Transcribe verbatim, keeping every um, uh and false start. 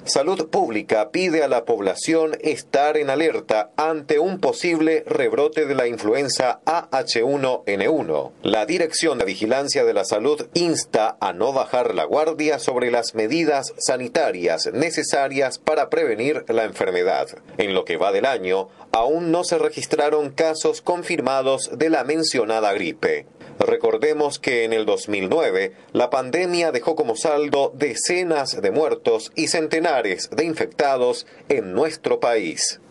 Salud Pública pide a la población estar en alerta ante un posible rebrote de la influenza A H uno N uno. La Dirección de Vigilancia de la Salud insta a no bajar la guardia sobre las medidas sanitarias necesarias para prevenir la enfermedad. En lo que va del año, aún no se registraron casos confirmados de la mencionada gripe. Recordemos que en el dos mil nueve la pandemia dejó como saldo decenas de muertos y centenares de infectados en nuestro país.